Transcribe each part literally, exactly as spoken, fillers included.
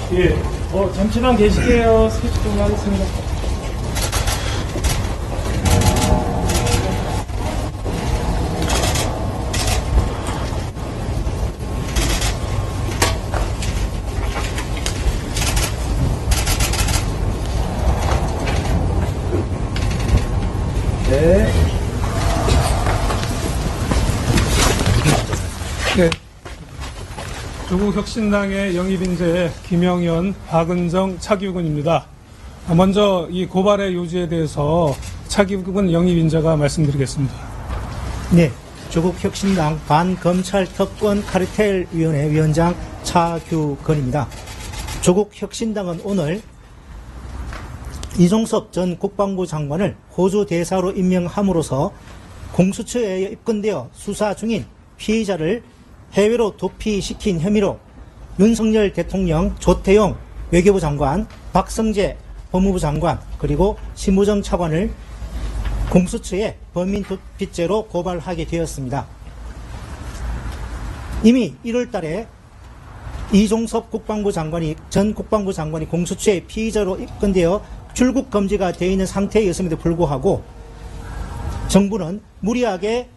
예, 어, 잠시만 계실게요. 스케치 좀 하겠습니다. 네. 네. 조국혁신당의 영입인재 김영현, 박은정, 차기욱은입니다. 먼저 이 고발의 요지에 대해서 차기욱은 영입인재가 말씀드리겠습니다. 네, 조국혁신당 반검찰특권 카르텔위원회 위원장 차규건입니다. 조국혁신당은 오늘 이종섭 전 국방부 장관을 호주 대사로 임명함으로써 공수처에 입건되어 수사 중인 피의자를 해외로 도피시킨 혐의로 윤석열 대통령, 조태용 외교부 장관, 박성재 법무부 장관, 그리고 심우정 차관을 공수처에 범인 도피죄로 고발하게 되었습니다. 이미 일월 달에 이종섭 국방부 장관이, 전 국방부 장관이 공수처에 피의자로 입건되어 출국 금지가 되어 있는 상태였음에도 불구하고 정부는 무리하게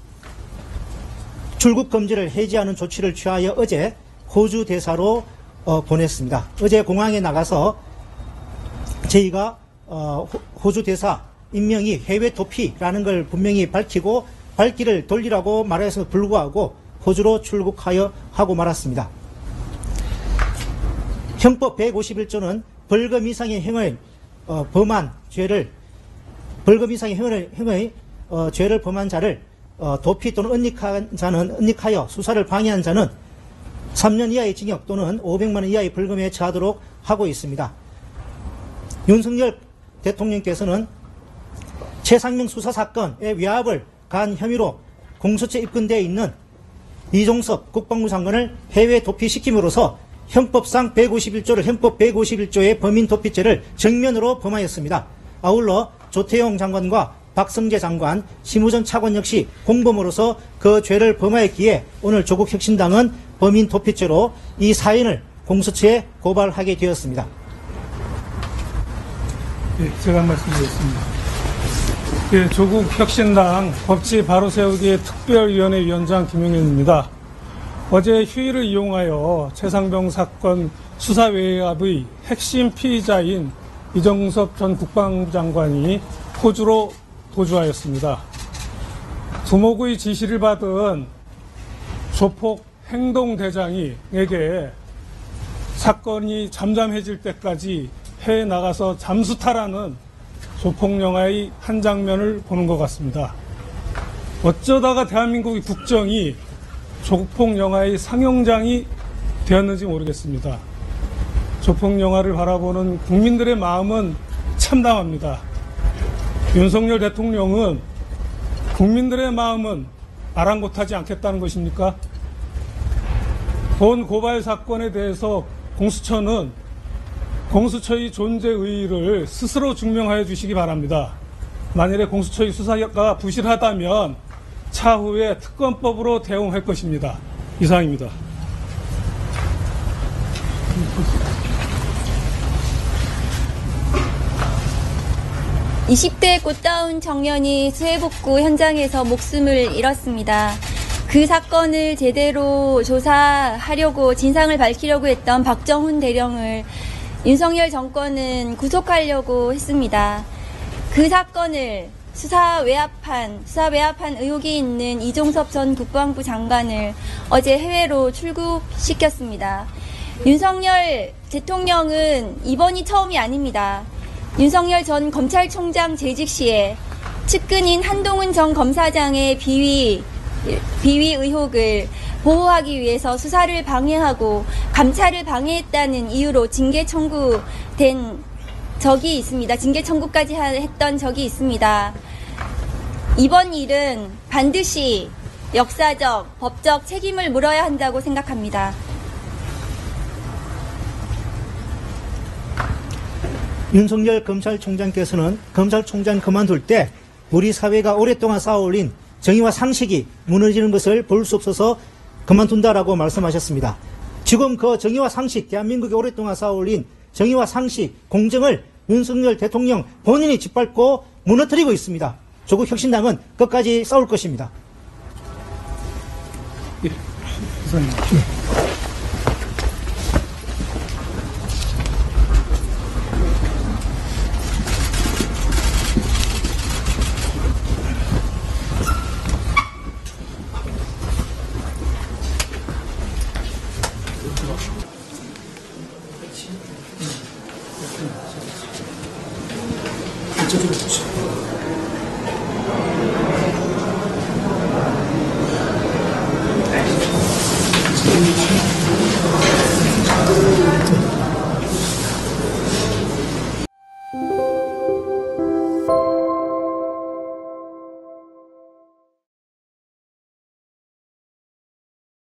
출국 금지를 해제하는 조치를 취하여 어제 호주 대사로 어, 보냈습니다. 어제 공항에 나가서 저희가 어, 호주 대사 임명이 해외 도피라는 걸 분명히 밝히고 발길을 돌리라고 말했음에도 불구하고 호주로 출국하여 하고 말았습니다. 형법 백오십일 조는 벌금 이상의 행을 어, 범한 죄를 벌금 이상의 행을, 행의 어, 죄를 범한 자를 어, 도피 또는 은닉한 자는 은닉하여 수사를 방해한 자는 삼 년 이하의 징역 또는 오백만 원 이하의 벌금에 처하도록 하고 있습니다. 윤석열 대통령께서는 최상명 수사 사건의 외압을 가한 혐의로 공수처에 입건되어 있는 이종섭 국방부 장관을 해외 도피시킴으로써 형법상 백오십일 조를 형법 백오십일 조의 범인 도피죄를 정면으로 범하였습니다. 아울러 조태용 장관과 박성재 장관, 심우정 차관 역시 공범으로서 그 죄를 범하였기에 오늘 조국혁신당은 범인 도피죄로 이 사인을 공수처에 고발하게 되었습니다. 예, 제가 말씀드리겠습니다. 예, 조국혁신당 법치 바로세우기 특별위원회 위원장 김영현입니다. 어제 휴일을 이용하여 최상병 사건 수사 외압의 핵심 피의자인 이종섭 전 국방부 장관이 호주로 도주하였습니다. 두목의 지시를 받은 조폭 행동대장에게 사건이 잠잠해질 때까지 해외에 나가서 잠수타라는 조폭 영화의 한 장면을 보는 것 같습니다. 어쩌다가 대한민국의 국정이 조폭 영화의 상영장이 되었는지 모르겠습니다. 조폭 영화를 바라보는 국민들의 마음은 참담합니다. 윤석열 대통령은 국민들의 마음은 아랑곳하지 않겠다는 것입니까? 본 고발 사건에 대해서 공수처는 공수처의 존재 의의를 스스로 증명하여 주시기 바랍니다. 만일에 공수처의 수사가 부실하다면 차후에 특검법으로 대응할 것입니다. 이상입니다. 이십 대 꽃다운 청년이 수해복구 현장에서 목숨을 잃었습니다. 그 사건을 제대로 조사하려고 진상을 밝히려고 했던 박정훈 대령을 윤석열 정권은 구속하려고 했습니다. 그 사건을 수사 외압한, 수사 외압한 의혹이 있는 이종섭 전 국방부 장관을 어제 해외로 출국시켰습니다. 윤석열 대통령은 이번이 처음이 아닙니다. 윤석열 전 검찰총장 재직 시에 측근인 한동훈 전 검사장의 비위, 비위 의혹을 보호하기 위해서 수사를 방해하고 감찰을 방해했다는 이유로 징계 청구된 적이 있습니다. 징계 청구까지 했던 적이 있습니다. 이번 일은 반드시 역사적, 법적 책임을 물어야 한다고 생각합니다. 윤석열 검찰총장께서는 검찰총장 그만둘 때 우리 사회가 오랫동안 쌓아올린 정의와 상식이 무너지는 것을 볼 수 없어서 그만둔다라고 말씀하셨습니다. 지금 그 정의와 상식, 대한민국이 오랫동안 쌓아올린 정의와 상식, 공정을 윤석열 대통령 본인이 짓밟고 무너뜨리고 있습니다. 조국 혁신당은 끝까지 싸울 것입니다. 네.